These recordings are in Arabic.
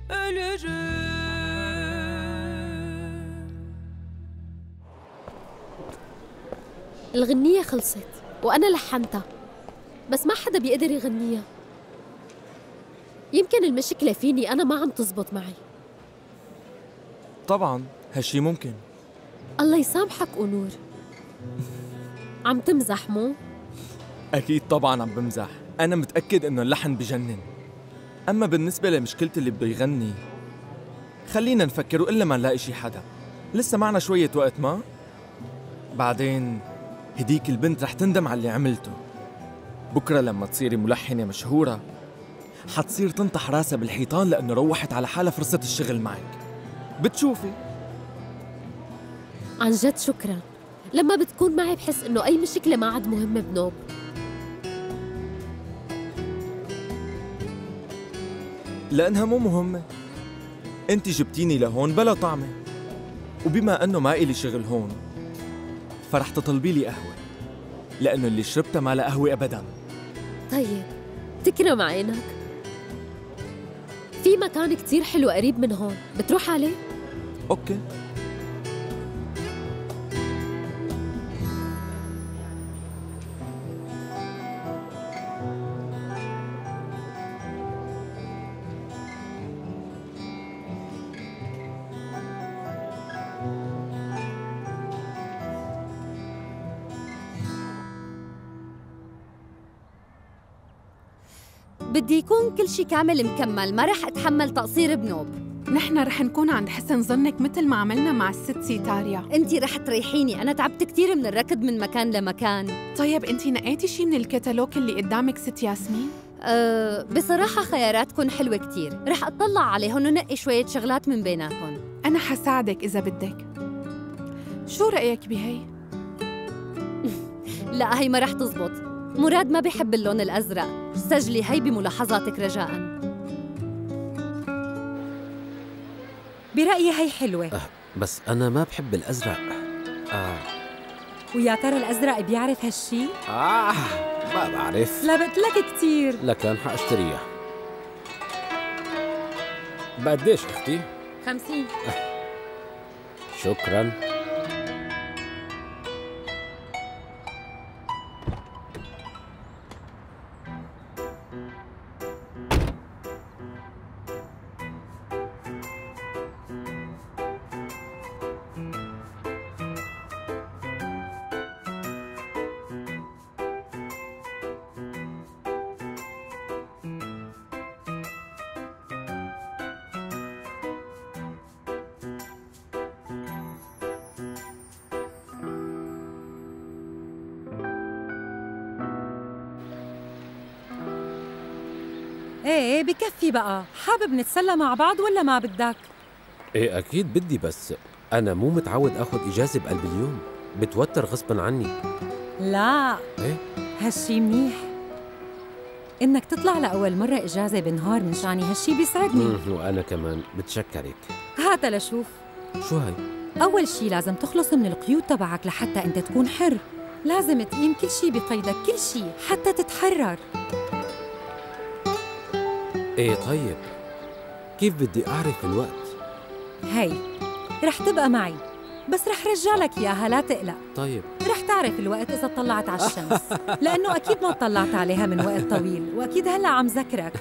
ölürüm. الغنية خلصت وأنا لحنتها، بس ما حدا بيقدر يغنيها. يمكن المشكلة فيني أنا، ما عم تزبط معي. طبعاً هالشي ممكن. الله يسامحك أنور. عم تمزح مو؟ أكيد طبعاً عم بمزح، أنا متأكد إنه اللحن بجنن. أما بالنسبة لمشكلة اللي بده يغني، خلينا نفكر وإلا ما نلاقي شي حدا. لسه معنا شوية وقت ما؟ بعدين هديك البنت رح تندم على اللي عملته. بكرة لما تصيري ملحنة مشهورة حتصير تنطح راسها بالحيطان لأنه روحت على حالها فرصة الشغل معك. بتشوفي؟ عن جد شكرا. لما بتكون معي بحس إنه أي مشكلة ما عاد مهمة بنوب. لأنها مو مهمة. أنت جبتيني لهون بلا طعمة، وبما أنه ما إلي شغل هون فرح تطلبي لي قهوة، لأنه اللي شربتها ما لا قهوة أبداً. طيب تكرم عينك. في مكان كتير حلو قريب من هون، بتروح عليه؟ أوكي. بدي يكون كل شي كامل مكمل، ما رح أتحمل تقصير بنوب. نحن رح نكون عند حسن ظنك مثل ما عملنا مع الست سيتاريا. انتي رح تريحيني، أنا تعبت كتير من الركض من مكان لمكان. طيب انتي نقيتي شي من الكتالوج اللي قدامك ست ياسمين؟ بصراحة خياراتكن حلوة كتير، رح أطلع عليهن ونقي شوية شغلات من بيناتهم. أنا حساعدك إذا بدك. شو رأيك بهي؟ لا هي ما رح تزبط، مراد ما بيحب اللون الأزرق. سجلي هي بملاحظاتك رجاءً. برأيي هي حلوة. بس أنا ما بحب الأزرق. ويا ترى الأزرق بيعرف هالشي؟ ما بعرف. لبقتلك كتير. لكن حاشتريها. بقديش أختي؟ 50. شكراً. ايه بكفي بقى. حابب نتسلى مع بعض ولا ما بدك؟ إيه أكيد بدي، بس أنا مو متعود أخذ إجازة بقلب اليوم، بتوتر غصباً عني. لا إيه؟ هالشي منيح. إنك تطلع لأول مرة إجازة بنهار من شاني هالشي بيسعدني. وأنا كمان بتشكرك. هاتا لشوف. شو هاي؟ أول شي لازم تخلص من القيود تبعك لحتى أنت تكون حر. لازم تقيم كل شي بقيدك، كل شي حتى تتحرر. إيه طيب كيف بدي أعرف الوقت؟ هي رح تبقى معي، بس رح رجع لك إياها لا تقلق. طيب رح تعرف الوقت إذا طلعت على الشمس، لأنه أكيد ما طلعت عليها من وقت طويل، وأكيد هلأ عم ذكرك.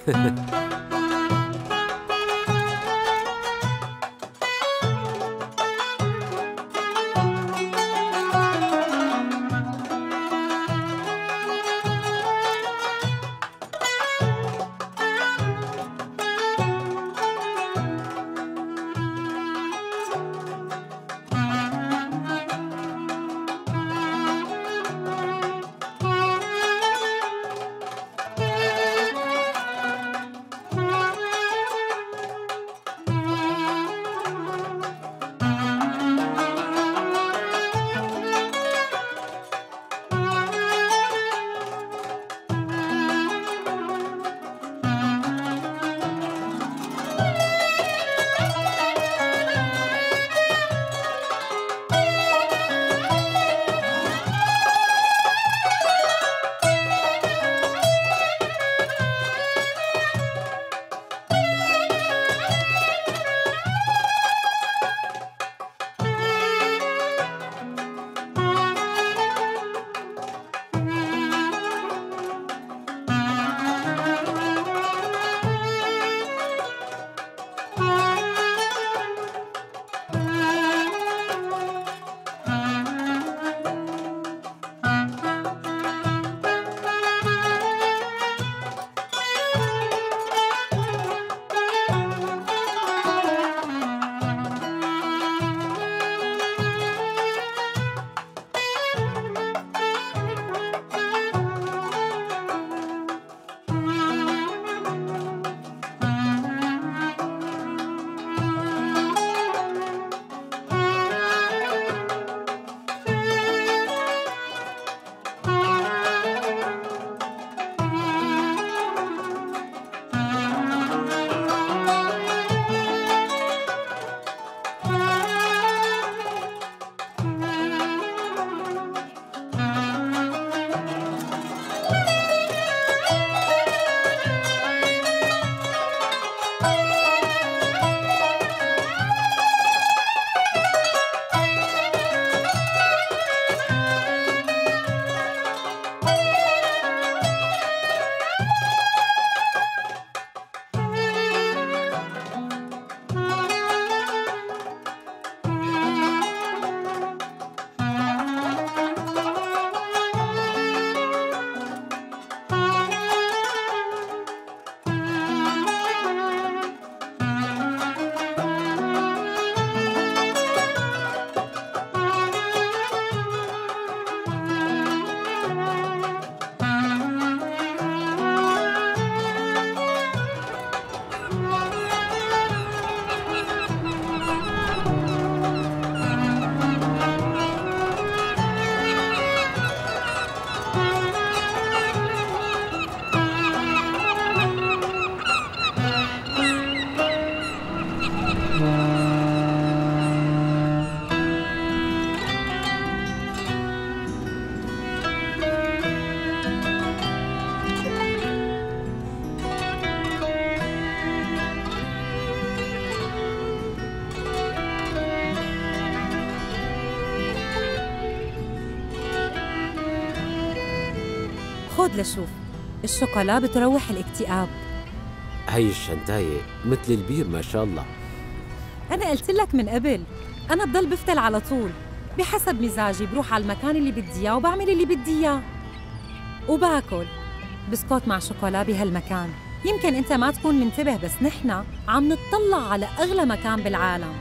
خد لشوف، الشوكولا بتروح الاكتئاب. هي الشنتاية مثل البير ما شاء الله. أنا قلت لك من قبل، أنا بضل بفتل على طول، بحسب مزاجي بروح على المكان اللي بدي إياه وبعمل اللي بدي إياه، وباكل بسكوت مع شوكولا بهالمكان. يمكن أنت ما تكون منتبه، بس نحن عم نتطلع على أغلى مكان بالعالم.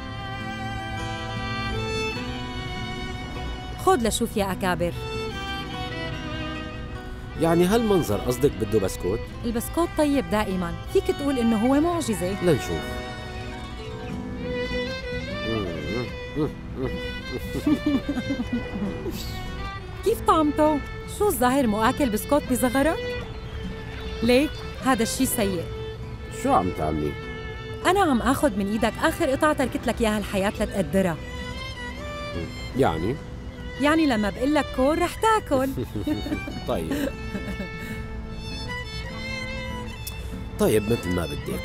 خد لشوف يا أكابر. يعني هالمنظر قصدك بده بسكوت؟ البسكوت طيب دائما، فيك تقول إنه هو معجزة. لنشوف. كيف طعمته؟ شو الظاهر مو آكل بسكوت بصغرك؟ ليك هذا الشي سيء. شو عم تعملي؟ أنا عم آخذ من إيدك آخر قطعة تركت لك إياها الحياة لتقدرها. يعني لما بقول لك كل رح تاكل. طيب مثل ما بدك.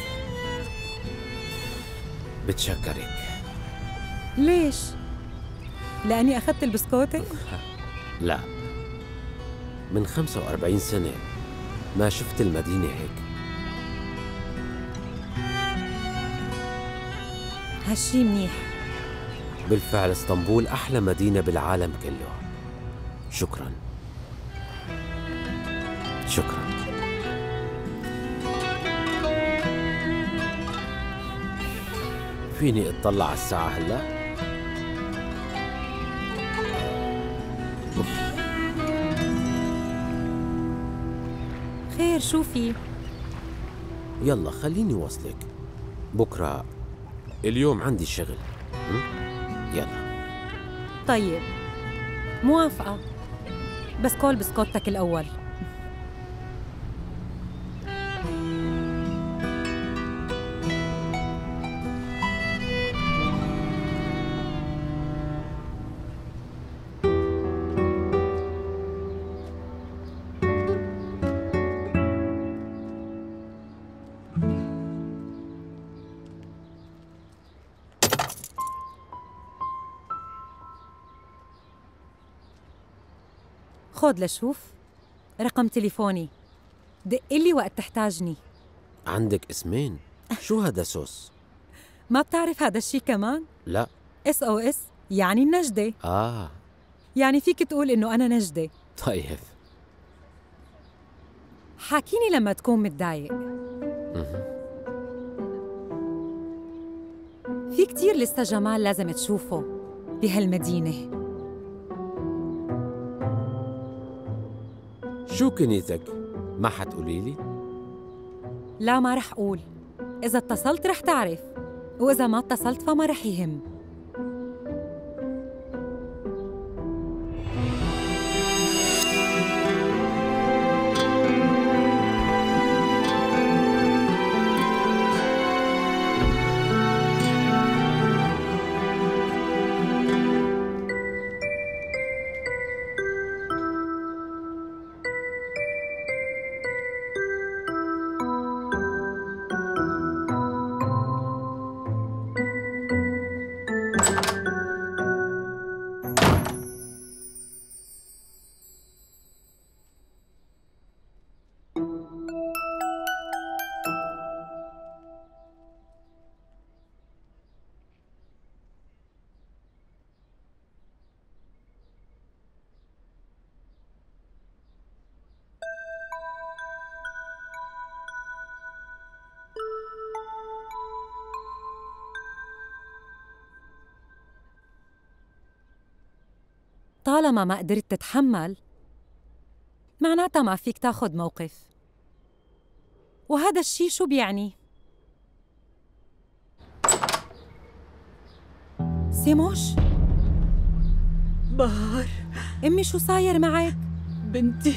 بتشكرك. ليش؟ لأني أخذت البسكوتة؟ لا، من 45 سنة ما شفت المدينة هيك. هالشي منيح. بالفعل اسطنبول أحلى مدينة بالعالم كله. شكراً. شكراً. فيني اطلع على الساعة هلأ؟ خير شو في؟ يلا خليني وصلك. بكرة اليوم عندي شغل. يلا. طيب موافقة، بس كل بسكوتك الأول. خد لشوف رقم تليفوني، دقلي وقت تحتاجني. عندك اسمين؟ شو هذا سوس؟ ما بتعرف هذا الشي كمان؟ لا. SOS يعني النجدة. يعني فيك تقول إنه أنا نجدة. طيب. حاكيني لما تكون متضايق. في كتير لسه جمال لازم تشوفه بهالمدينة. شو كنيتك؟ ما حتقولي لي؟ لا ما رح أقول. إذا اتصلت رح تعرف، وإذا ما اتصلت فما رح يهم. طالما ما قدرت تتحمل معناتها ما فيك تاخد موقف. وهذا الشي شو بيعني؟ سيموش؟ بهار أمي شو صاير معك؟ بنتي.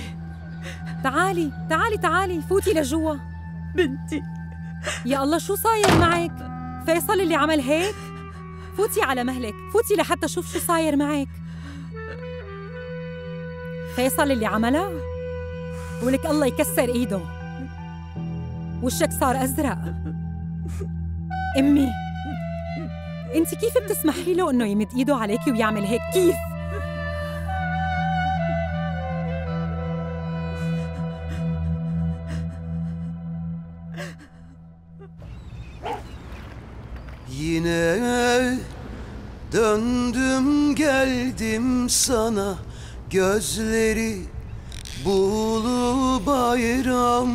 تعالي فوتي لجوا. بنتي. يا الله شو صاير معك؟ فيصل اللي عمل هيك؟ فوتي على مهلك، فوتي لحتى شوف شو صاير معك. فيصل اللي عملها؟ ولك الله يكسر ايده، وشك صار ازرق. امي انت كيف بتسمحي له انه يمد ايده عليكي ويعمل هيك؟ كيف؟ Yine döndüm geldim sana, gözleri buğulu bayram.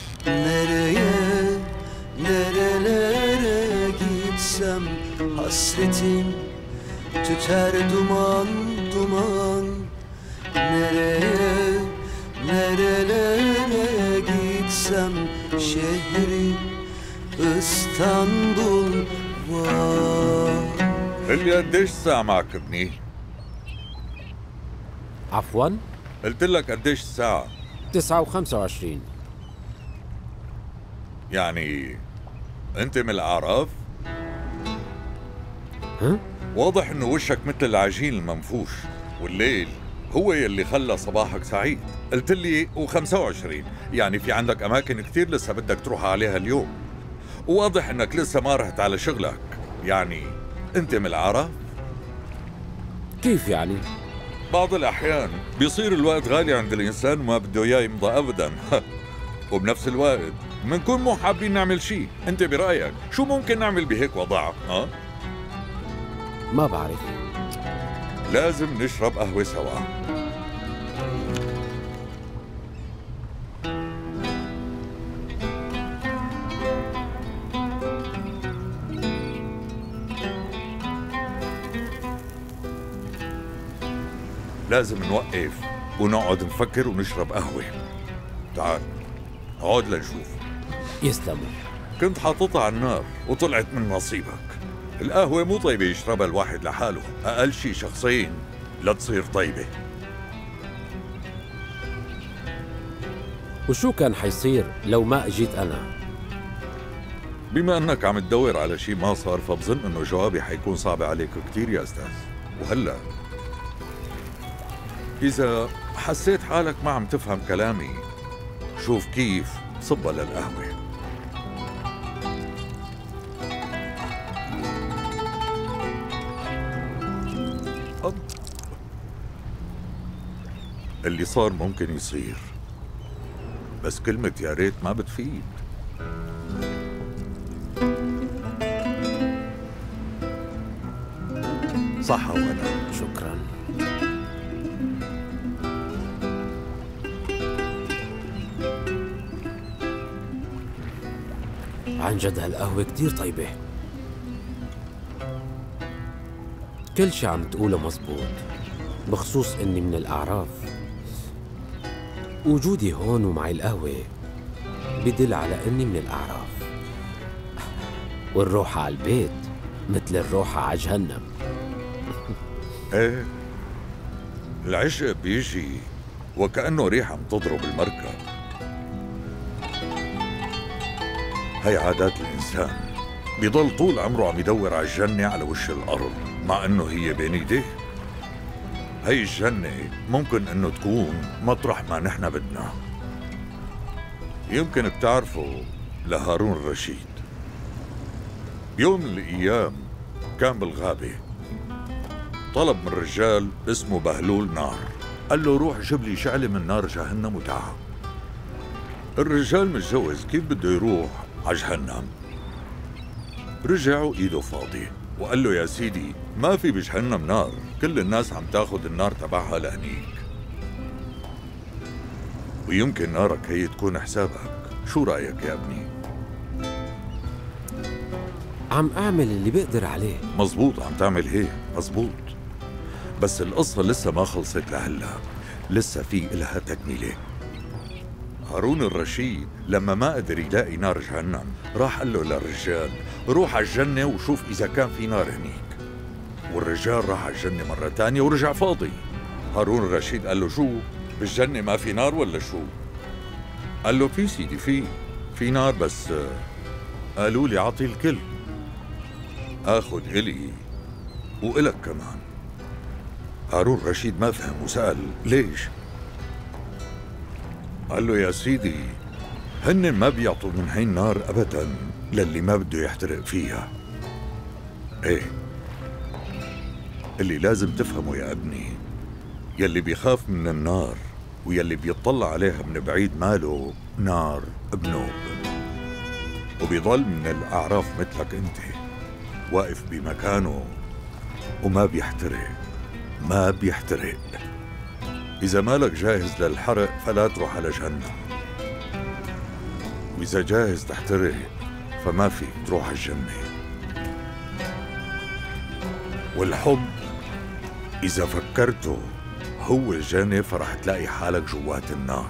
Nerelere gitsem hasretin tüter duman duman. Nerelere gitsem şehri İstanbul var. قل لي قديش ساعة معك ابني؟ عفواً؟ قلت لك قديش الساعة؟ 9:25. يعني أنت من الأعراف؟ ها؟ واضح إنه وشك مثل العجين المنفوش، والليل هو يلي خلى صباحك سعيد. قلت لي و25، يعني في عندك أماكن كتير لسه بدك تروح عليها اليوم. وواضح إنك لسه ما رحت على شغلك، يعني أنت من الأعراف؟ كيف يعني؟ بعض الأحيان بيصير الوقت غالي عند الإنسان وما بده إياه يمضى أبداً. وبنفس الوقت منكون مو حابين نعمل شيء. أنت برأيك شو ممكن نعمل بهيك وضع؟ ما بعرف. لازم نشرب قهوة سوا. لازم نوقف ونقعد نفكر ونشرب قهوة. تعال اقعد لنشوف. يسلموا. كنت حاططها على النار وطلعت من نصيبك. القهوة مو طيبة يشربها الواحد لحاله، أقل شي شخصين لتصير طيبة. وشو كان حيصير لو ما اجيت أنا؟ بما أنك عم تدور على شي ما صار، فبظن إنه جوابي حيكون صعب عليك كتير يا أستاذ. وهلأ إذا حسيت حالك ما عم تفهم كلامي، شوف كيف صبها للقهوة. اللي صار ممكن يصير، بس كلمة يا ريت ما بتفيد. صح وأنا. شكراً. عن جد هالقهوة كتير طيبة. كل شي عم تقوله مزبوط، بخصوص إني من الأعراف. وجودي هون ومعي القهوة بدل على إني من الأعراف. والروحة على البيت مثل الروحة على جهنم. ايه، العشق بيجي وكأنه ريح عم تضرب المركب. هي عادات الإنسان، بيضل طول عمره عم يدور على الجنة على وش الأرض، مع إنه هي بين إيديه. هي الجنة ممكن إنه تكون مطرح ما نحن بدنا. يمكن بتعرفوا لهارون الرشيد، بيوم من الأيام كان بالغابة، طلب من رجال اسمه بهلول نار. قال له روح جيب لي شعلة من نار جهنم وتعال. الرجال متجوز، كيف بده يروح على جهنم؟ رجع وإيده فاضية وقال له يا سيدي ما في بجهنم نار، كل الناس عم تاخد النار تبعها لهنيك، ويمكن نارك هي تكون حسابك. شو رأيك يا ابني؟ عم أعمل اللي بقدر عليه. مزبوط، عم تعمل هيك مزبوط، بس القصة لسه ما خلصت لهلا، لسه في إلها تكملة. هارون الرشيد لما ما قدر يلاقي نار جهنم راح قال له للرجال روح على الجنة وشوف إذا كان في نار هنيك. والرجال راح على الجنة مرة تانية ورجع فاضي. هارون الرشيد قال له شو بالجنة ما في نار ولا شو؟ قال له في سيدي في نار، بس قالوا لي عطي الكل، آخذ إلي وإلك كمان. هارون الرشيد ما فهم وسأل ليش؟ قال له يا سيدي هن ما بيعطوا من هاي النار أبداً للي ما بده يحترق فيها. ايه، اللي لازم تفهمه يا ابني، يلي بيخاف من النار ويلي بيطلع عليها من بعيد ماله نار بنوب، وبيضل من الأعراف مثلك انت. واقف بمكانه وما بيحترق، ما بيحترق. إذا مالك جاهز للحرق فلا تروح على جهنم، وإذا جاهز تحترق فما فيك تروح على الجنة. والحب إذا فكرته هو الجنة فرح تلاقي حالك جوات النار،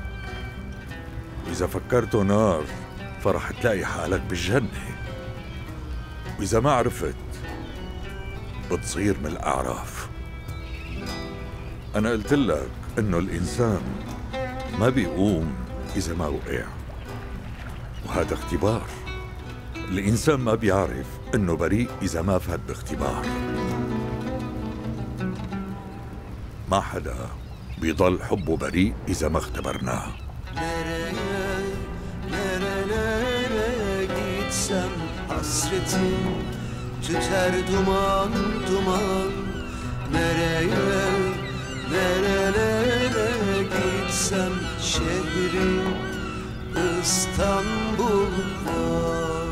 وإذا فكرته نار فرح تلاقي حالك بالجنة. وإذا ما عرفت بتصير من الأعراف. أنا قلت لك إنه الإنسان ما بيقوم إذا ما وقع، وهذا اختبار. الإنسان ما بيعرف إنه بريء إذا ما فات باختبار. ما حدا بيضل حبه بريء إذا ما اختبرناه. Nerelere gitsem hasretim tüter duman duman. Nerelere gitsem şehrim İstanbul var.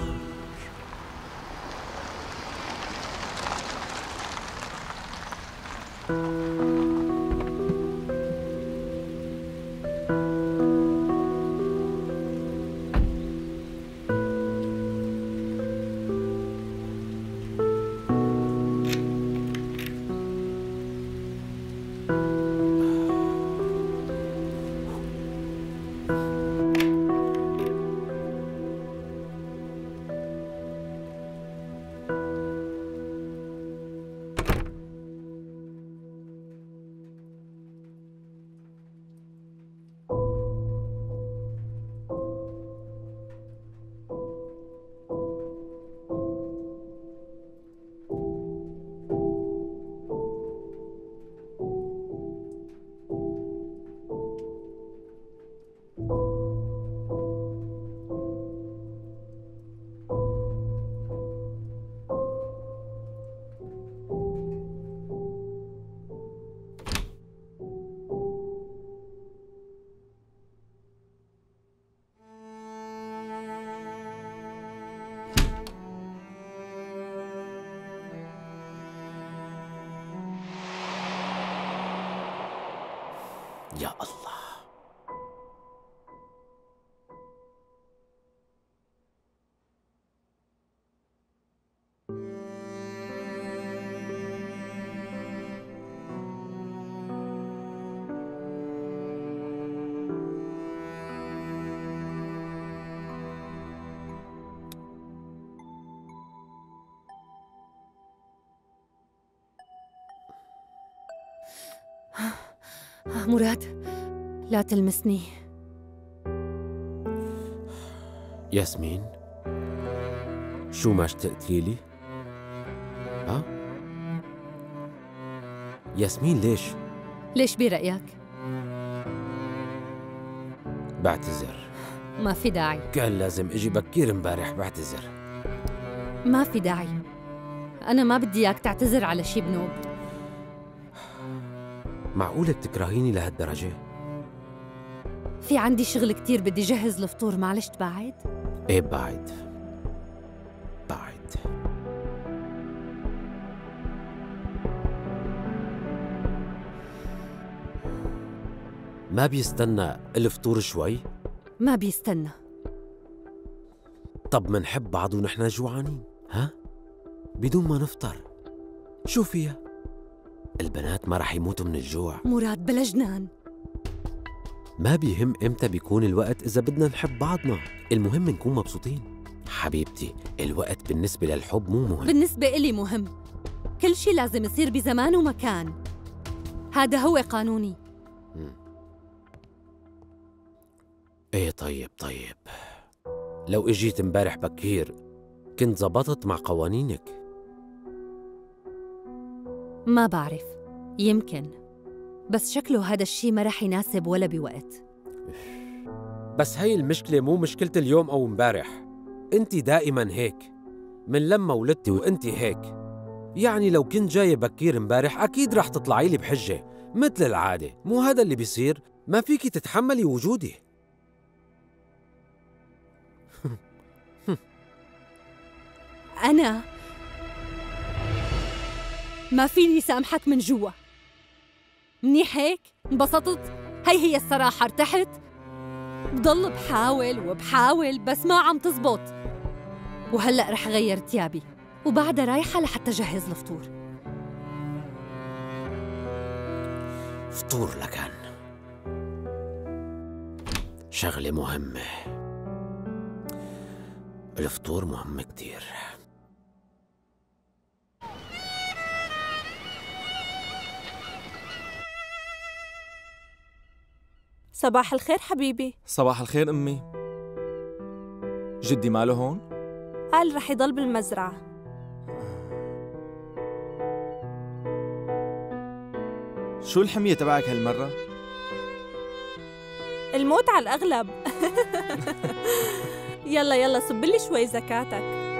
يا الله. مراد، لا تلمسني. ياسمين، شو ما اشتقتي لي؟ ها؟ ياسمين ليش برأيك؟ بعتذر. ما في داعي. كان لازم اجي بكير امبارح، بعتذر. ما في داعي. أنا ما بدي إياك تعتذر على شي بنوب. معقولة بتكرهيني لهالدرجة؟ في عندي شغل كتير بدي جهز الفطور، معلش تبعد؟ ايه بعد. ما بيستنى الفطور شوي؟ ما بيستنى. طب منحب بعض ونحن جوعانين، ها؟ بدون ما نفطر. شو فيها؟ البنات ما رح يموتوا من الجوع. مراد بلا جنان. ما بيهم امتى بيكون الوقت إذا بدنا نحب بعضنا، المهم نكون مبسوطين. حبيبتي، الوقت بالنسبة للحب مو مهم. بالنسبة إلي مهم. كل شي لازم يصير بزمان ومكان، هذا هو قانوني. ايه طيب. لو اجيت امبارح بكير كنت زبطت مع قوانينك. ما بعرف، يمكن، بس شكله هذا الشي ما رح يناسب ولا بوقت. بس هي المشكلة مو مشكلة اليوم أو امبارح، انتي دائما هيك من لما ولدتي وانتي هيك. يعني لو كنت جاي بكير امبارح أكيد رح تطلعي لي بحجة مثل العادة. مو هذا اللي بيصير؟ ما فيكي تتحملي وجودي. أنا ما فيني سامحك من جوا. منيح هيك؟ انبسطت؟ هي الصراحة، ارتحت؟ بضل بحاول وبحاول بس ما عم تزبط. وهلأ رح غير تيابي وبعدها رايحة لحتى جهز الفطور. فطور لكن شغلة مهمة. الفطور مهم كتير. صباح الخير حبيبي. صباح الخير أمي. جدي ماله هون؟ قال رح يضل بالمزرعة. شو الحمية تبعك هالمرة؟ الموت على الأغلب. يلا صبلي شوي زكاتك.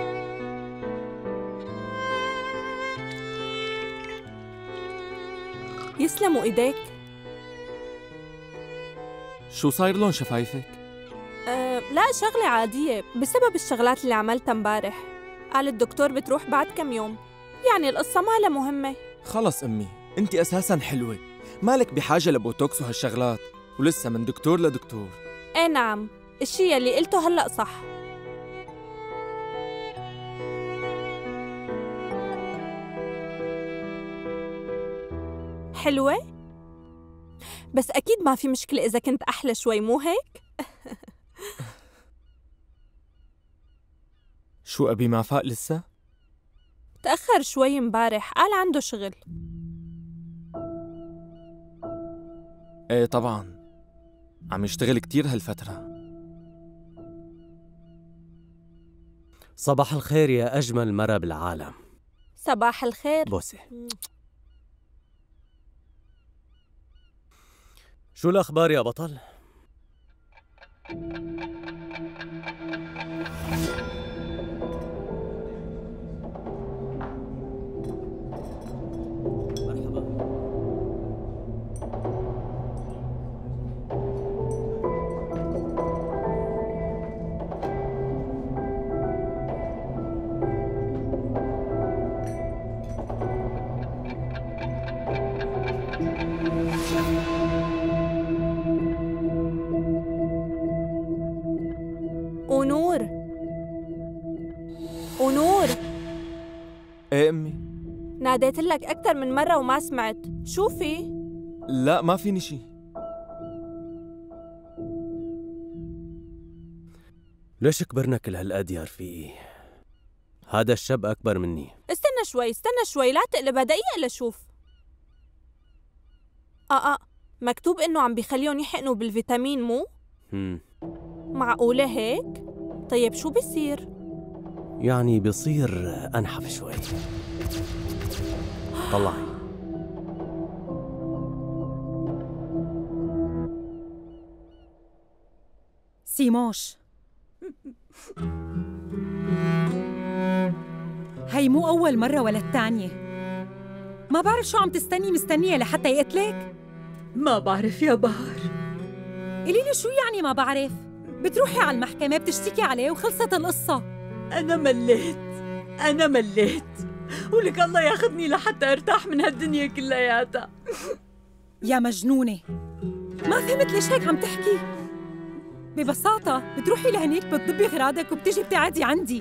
يسلموا إيديك. شو صاير لون شفايفك؟ لا شغلة عادية بسبب الشغلات اللي عملتها امبارح. قال الدكتور بتروح بعد كم يوم، يعني القصة ما لها مهمة. خلص أمي، أنت أساساً حلوة، مالك بحاجة لبوتوكس وهالشغلات، ولسه من دكتور لدكتور. ايه نعم، الشي اللي قلته هلأ صح. حلوة؟ بس أكيد ما في مشكلة إذا كنت أحلى شوي، مو هيك؟ شو أبي ما فاق لسه؟ تأخر شوي امبارح، قال عنده شغل. ايه طبعاً، عم يشتغل كتير هالفترة. صباح الخير يا أجمل مرة بالعالم. صباح الخير. بوسة. شو الأخبار يا بطل؟ ونور. ايه أمي؟ ناديت لك أكثر من مرة وما سمعت، شو في؟ لا ما فيني شي. ليش كبرنا كل هالقد يا رفيقي؟ هذا الشاب أكبر مني. استنى شوي لا تقلبها دقيقة لشوف. مكتوب إنه عم بيخليهم يحقنوا بالفيتامين مو؟ معقولة هيك؟ طيب شو بيصير؟ يعني بيصير أنحف شوي. طلعي. سيموش، هي مو أول مرة ولا الثانية. ما بعرف شو عم مستنية لحتى يقتلك؟ ما بعرف يا بهر. قولي لي شو يعني ما بعرف؟ بتروحي على المحكمة بتشتكي عليه وخلصت القصة. أنا مليت ولك الله ياخذني لحتى ارتاح من هالدنيا كلياتها. يا مجنونة، ما فهمت ليش هيك عم تحكي. ببساطة بتروحي لهنيك بتضبي غراضك وبتيجي بتقعدي عندي.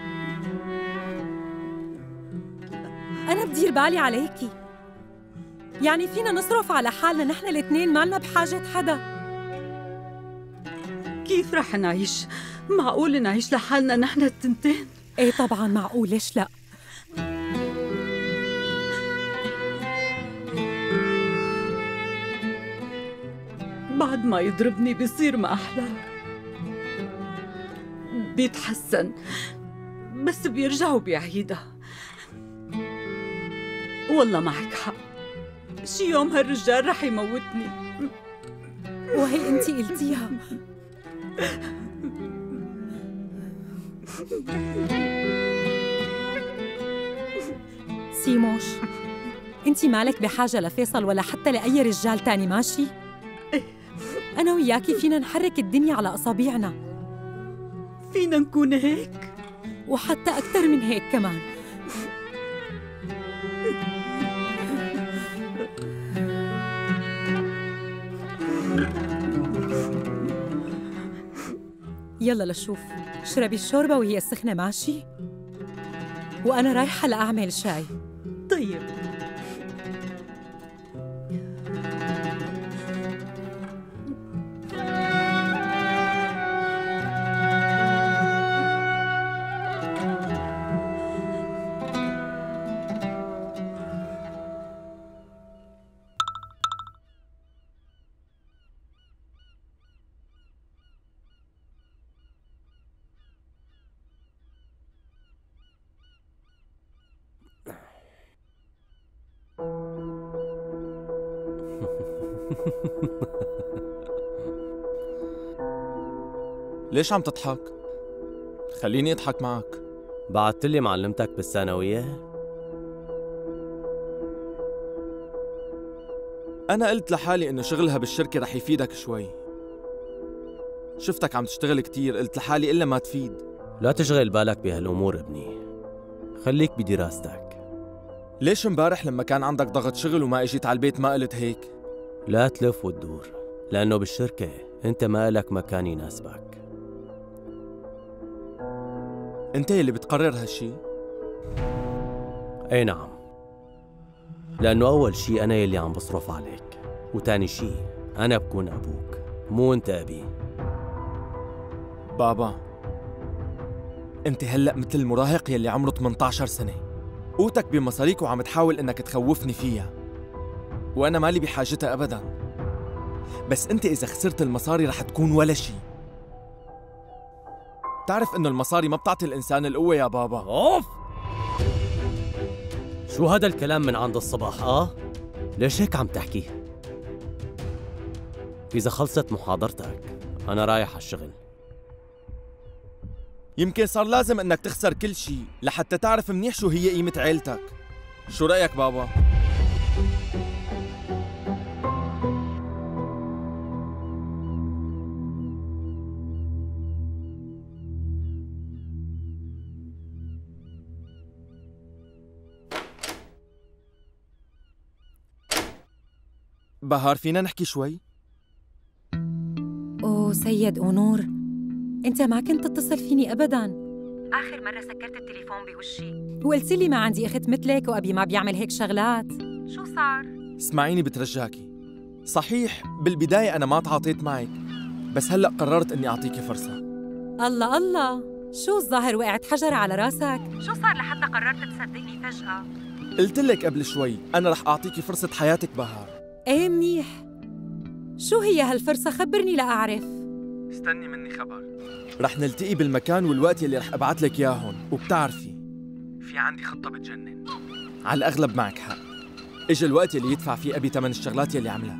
أنا بدير بالي عليكي، يعني فينا نصرف على حالنا نحن الاثنين، ما لنا بحاجة حدا. كيف رح نعيش؟ معقول نعيش لحالنا نحن التنتين؟ ايه طبعا معقول، ليش لا؟ بعد ما يضربني بيصير ما أحلى، بيتحسن بس بيرجع وبيعيدها. والله معك حق، شي يوم هالرجال رح يموتني. وهي انتي قلتيها. سيموش، انتي مالك بحاجة لفيصل ولا حتى لأي رجال تاني، ماشي؟ أنا وياكي فينا نحرك الدنيا على أصابيعنا. فينا نكون هيك وحتى أكثر من هيك كمان. يلا لشوف، اشربي الشوربة وهي سخنة ماشي؟ وأنا رايحة لأعمل شاي. طيب. ليش عم تضحك؟ خليني اضحك معك. بعتلي معلمتك بالثانوية؟ أنا قلت لحالي إنه شغلها بالشركة رح يفيدك شوي. شفتك عم تشتغل كتير، قلت لحالي إلا ما تفيد. لا تشغل بالك بهالأمور ابني، خليك بدراستك. ليش امبارح لما كان عندك ضغط شغل وما اجيت على البيت ما قلت هيك؟ لا تلف وتدور، لأنه بالشركة أنت ما لك مكان يناسبك. أنت يلي بتقرر هالشي؟ أي نعم، لأنه أول شي أنا يلي عم بصرف عليك، وتاني شي أنا بكون أبوك مو أنت أبي. بابا، أنت هلأ مثل المراهق يلي عمره 18 سنة، قوتك بمصاريك وعم تحاول إنك تخوفني فيها، وأنا مالي بحاجتها أبداً. بس أنت إذا خسرت المصاري رح تكون ولا شي. تعرف إنه المصاري ما بتعطي الإنسان القوة يا بابا. أوف! شو هذا الكلام من عند الصباح؟ ليش هيك عم تحكي؟ إذا خلصت محاضرتك أنا رايح على الشغل. يمكن صار لازم إنك تخسر كل شي لحتى تعرف منيح شو هي قيمة عيلتك. شو رأيك بابا؟ بهار، فينا نحكي شوي؟ أوه سيد ونور، أنت ما كنت تتصل فيني أبداً. آخر مرة سكرت التليفون بوشي وقلت لي ما عندي أخت مثلك وأبي ما بيعمل هيك شغلات. شو صار؟ اسمعيني بترجاكي، صحيح بالبداية أنا ما تعاطيت معك، بس هلأ قررت إني أعطيكي فرصة. الله الله، شو الظاهر وقعت حجرة على راسك؟ شو صار لحتى قررت تصدقني فجأة؟ قلت لك قبل شوي أنا رح أعطيكي فرصة حياتك بهار. ايه منيح، شو هي هالفرصة؟ خبرني لأعرف. استني مني خبر. رح نلتقي بالمكان والوقت اللي رح أبعت لك إياهم، وبتعرفي في عندي خطة بتجنن. على الأغلب معك حق، إجا الوقت اللي يدفع فيه أبي ثمن الشغلات يلي عملها.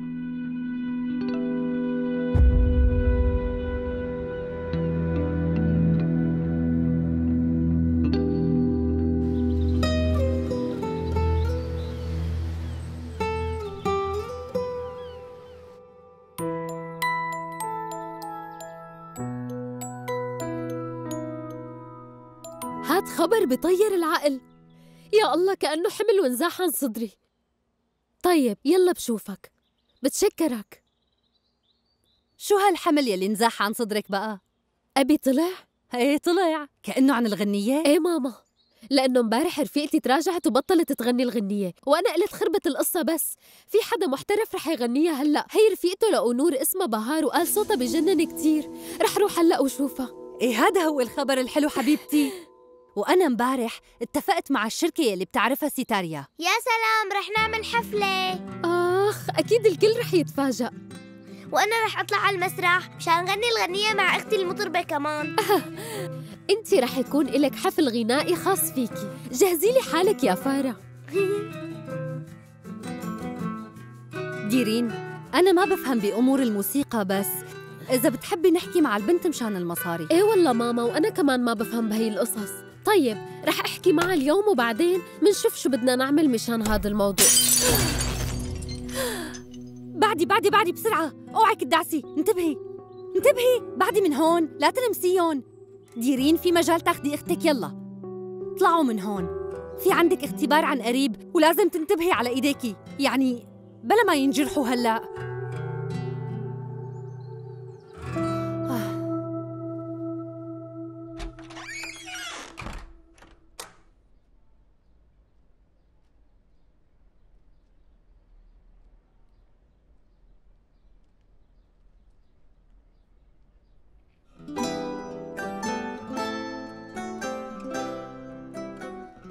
هاد خبر بطير العقل. يا الله، كأنه حمل وانزاح عن صدري. طيب يلا بشوفك، بتشكرك. شو هالحمل يلي انزاح عن صدرك بقى؟ أبي طلع؟ ايه طلع، كأنه عن الغنية؟ ايه ماما، لأنه امبارح رفيقتي تراجعت وبطلت تغني الغنية، وأنا قلت خربت القصة، بس في حدا محترف رح يغنيها هلأ. هي رفيقته لأنور اسمها بهار وقال صوتها بجنن كتير. رح روح هلأ وشوفها. ايه هذا هو الخبر الحلو حبيبتي. وأنا امبارح اتفقت مع الشركة يلي بتعرفها سيتاريا. يا سلام، رح نعمل حفلة. آخ، أكيد الكل رح يتفاجأ. وأنا رح أطلع على المسرح مشان نغني الغنية مع أختي المطربة كمان. أنتي رح يكون إلك حفل غنائي خاص فيكي، جهزي لي حالك يا فارة. ديرين، أنا ما بفهم بأمور الموسيقى، بس إذا بتحبي نحكي مع البنت مشان المصاري. إيه والله ماما، وأنا كمان ما بفهم بهي القصص. طيب رح أحكي معها اليوم وبعدين منشوف شو بدنا نعمل مشان هذا الموضوع. بعدي بسرعة، اوعك تدعسي. انتبهي، بعدي من هون، لا تلمسيهم. ديرين، في مجال تاخدي اختك، يلا طلعوا من هون. في عندك اختبار عن قريب ولازم تنتبهي على ايديكي، يعني بلا ما ينجرحوا هلا.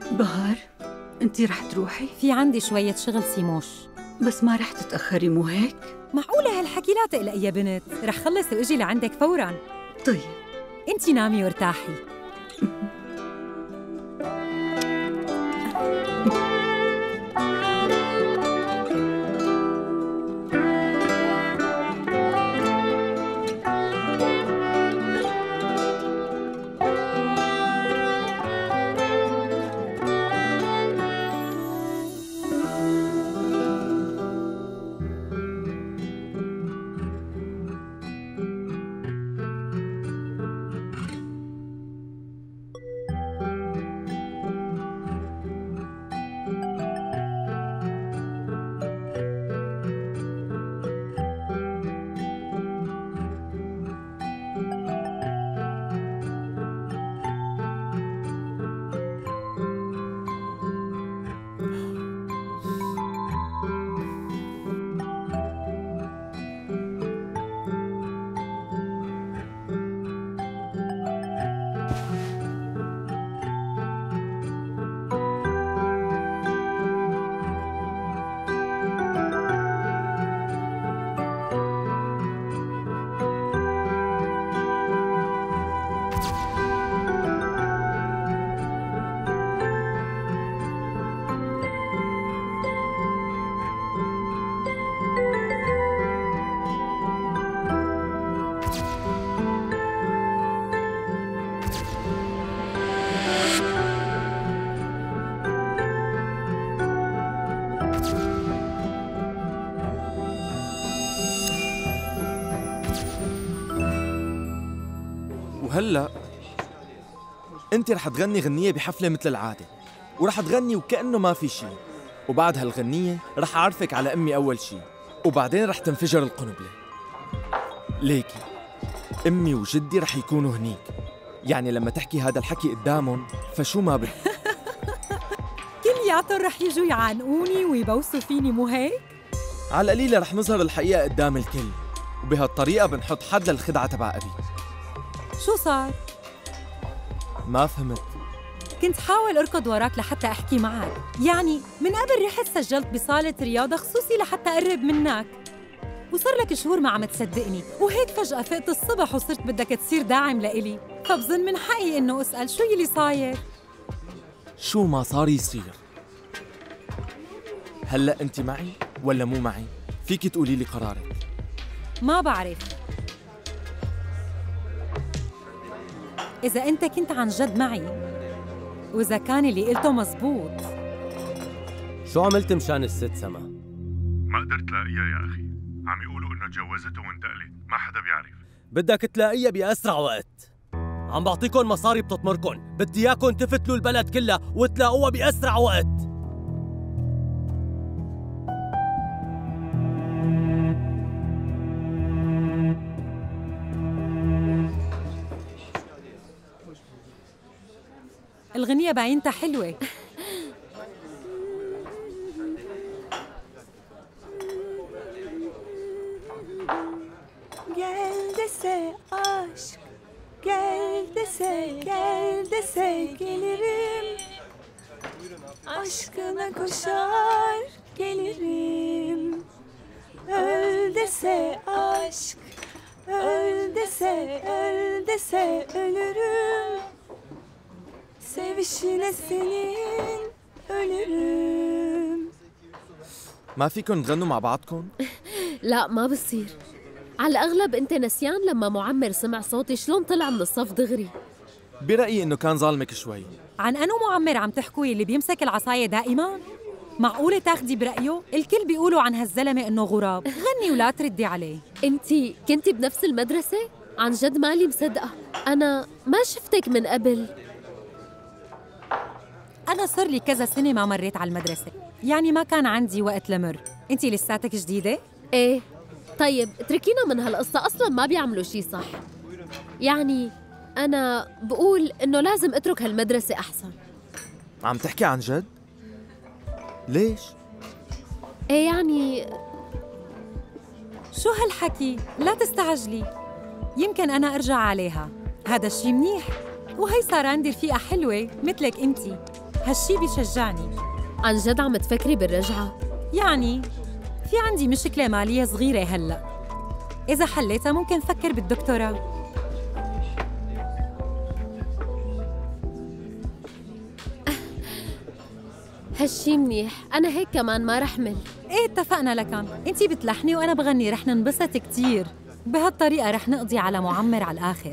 بهار، انتي رح تروحي؟ في عندي شوية شغل سيموش. بس ما رح تتأخري مو هيك؟ معقولة هالحكي؟ لا تقلقي يا بنت، رح خلص واجي لعندك فوراً. طيب انتي نامي وارتاحي. وهلأ انت رح تغني غنية بحفلة مثل العادة، ورح تغني وكأنه ما في شي، وبعد هالغنية رح أعرفك على أمي أول شي، وبعدين رح تنفجر القنبلة. ليكي أمي وجدي رح يكونوا هنيك، يعني لما تحكي هذا الحكي قدامهم فشو ما بدك. كلياتهم رح يجوا يعانقوني ويبوسوا فيني مو هيك؟ على القليلة رح نظهر الحقيقة قدام الكل، وبهالطريقة بنحط حد للخدعة تبع أبي. شو صار؟ ما فهمت. كنت حاول أركض وراك لحتى أحكي معك، يعني من قبل رحت سجلت بصالة رياضة خصوصي لحتى أقرب منك، وصار لك شهور ما عم تصدقني، وهيك فجأة فقت الصبح وصرت بدك تصير داعم لإلي، فبظن من حقي إنه أسأل شو يلي صاير؟ شو ما صار يصير. هلأ أنت معي ولا مو معي؟ فيك تقولي لي قرارك. ما بعرف. إذا أنت كنت عن جد معي، وإذا كان اللي قلته مزبوط. شو عملت مشان الست سما؟ ما قدرت لاقيها يا أخي، عم يقولوا إنه تجوزته وانتقلت، ما حدا بيعرف. بدك تلاقيها بأسرع وقت. عم بعطيكم مصاري بتطمركن، بدي إياكم تفتلوا البلد كلها وتلاقوها بأسرع وقت. الغنية باينتها حلوة. Gel dese aşk, gel dese, gel dese gelirim. Aşkına koşar gelirim. Öl dese aşk, öl dese, öl dese ölürüm. Sevişine senin ölürüm. ما فيكن تغنوا مع بعضكم؟ لا ما بصير. على الأغلب أنت نسيان لما معمر سمع صوتي شلون طلع من الصف دغري. برأيي إنه كان ظالمك شوي. عن أنو معمر عم تحكوا اللي بيمسك العصاية دائما؟ معقولة تاخدي برأيه؟ الكل بيقولوا عن هالزلمة إنه غراب. غني ولا تردي عليه. أنتي كنتي بنفس المدرسة؟ عن جد مالي مصدقة، أنا ما شفتك من قبل. أنا صار لي كذا سنة ما مريت على المدرسة، يعني ما كان عندي وقت لمر. أنتي لساتك جديدة؟ إيه. طيب اتركينا من هالقصة، أصلاً ما بيعملوا شي صح. يعني أنا بقول إنه لازم أترك هالمدرسة أحسن. عم تحكي عن جد؟ ليش؟ إيه يعني شو هالحكي؟ لا تستعجلي، يمكن أنا أرجع عليها، هذا الشي منيح، وهي صار عندي رفيقة حلوة مثلك أنتي. هالشي بيشجعني. عن جد عم تفكري بالرجعة؟ يعني في عندي مشكلة مالية صغيرة هلأ، إذا حليتها ممكن أفكر بالدكتوراه. هالشي منيح، أنا هيك كمان ما رح مل. إيه اتفقنا لكن، أنتي بتلحني وأنا بغني، رح ننبسط كتير. بهالطريقة رح نقضي على معمر على الآخر.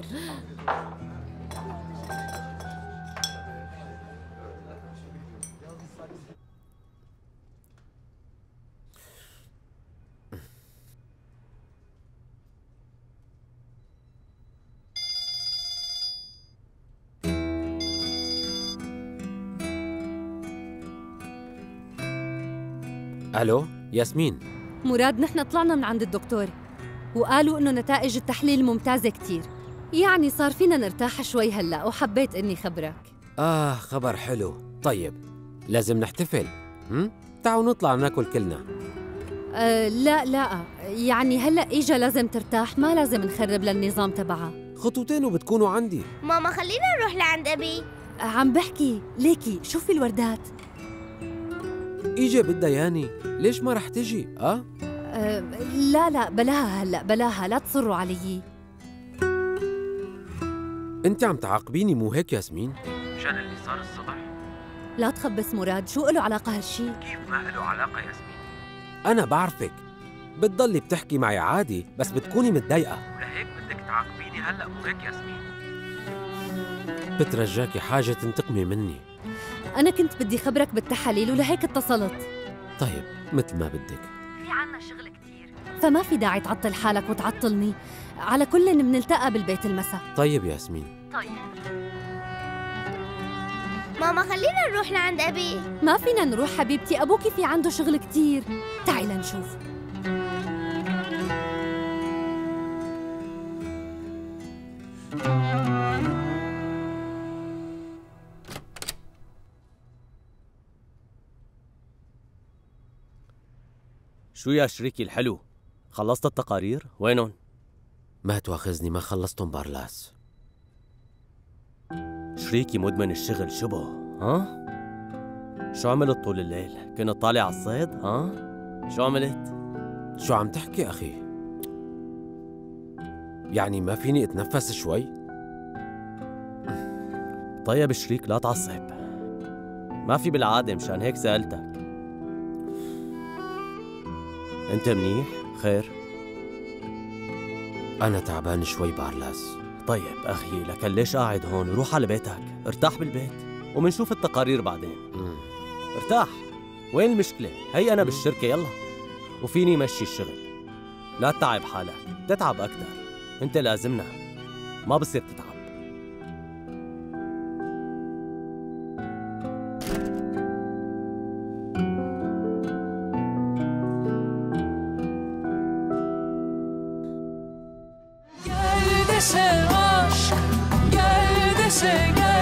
الو ياسمين. مراد، نحن طلعنا من عند الدكتور وقالوا إنه نتائج التحليل ممتازة كتير، يعني صار فينا نرتاح شوي هلأ، وحبيت إني خبرك. خبر حلو. طيب لازم نحتفل. تعالوا نطلع ناكل كلنا. لا يعني هلأ إجا لازم ترتاح، ما لازم نخرب للنظام تبعها. خطوتين وبتكونوا عندي. ماما خلينا نروح لعند أبي. عم بحكي ليكي، شوفي الوردات. إجا بدها ياني، ليش ما رح تجي؟ لا بلاها هلأ، بلاها، لا تصروا علي. انت عم تعاقبيني مو هيك ياسمين؟ مشان اللي صار الصبح؟ لا تخبص مراد، شو له علاقة هالشي؟ كيف ما له علاقة ياسمين؟ أنا بعرفك بتضلي بتحكي معي عادي بس بتكوني متضايقة، ولهيك بدك تعاقبيني هلأ مو هيك ياسمين؟ بترجاكي حاجة تنتقمي مني. أنا كنت بدي خبرك بالتحاليل ولهيك اتصلت. طيب مثل ما بدك. في عنا شغل كتير، فما في داعي تعطل حالك وتعطلني. على كل بنلتقى بالبيت المساء. طيب ياسمين. طيب ماما خلينا نروح لعند أبي. ما فينا نروح حبيبتي، أبوكي في عنده شغل كتير. تعي لنشوف. شو يا شريكي الحلو؟ خلصت التقارير؟ وينهم؟ ما تواخذني، ما خلصتهم بارلاس. شريكي مدمن الشغل شبه، ها؟ شو عملت طول الليل؟ كنت طالع على الصيد، ها؟ شو عملت؟ شو عم تحكي أخي؟ يعني ما فيني أتنفس شوي؟ طيب شريك لا تعصب، ما في بالعادة، مشان هيك سألتك. أنت منيح؟ خير؟ أنا تعبان شوي بارلاس. طيب أخي، لكن ليش قاعد هون؟ روح على بيتك، ارتاح بالبيت ومنشوف التقارير بعدين. ارتاح. وين المشكلة؟ هي أنا بالشركة يلا، وفيني مشي الشغل. لا تتعب حالك، تتعب أكثر. أنت لازمنا، ما بصير تتعب. Gel dese aşk, gel dese gel.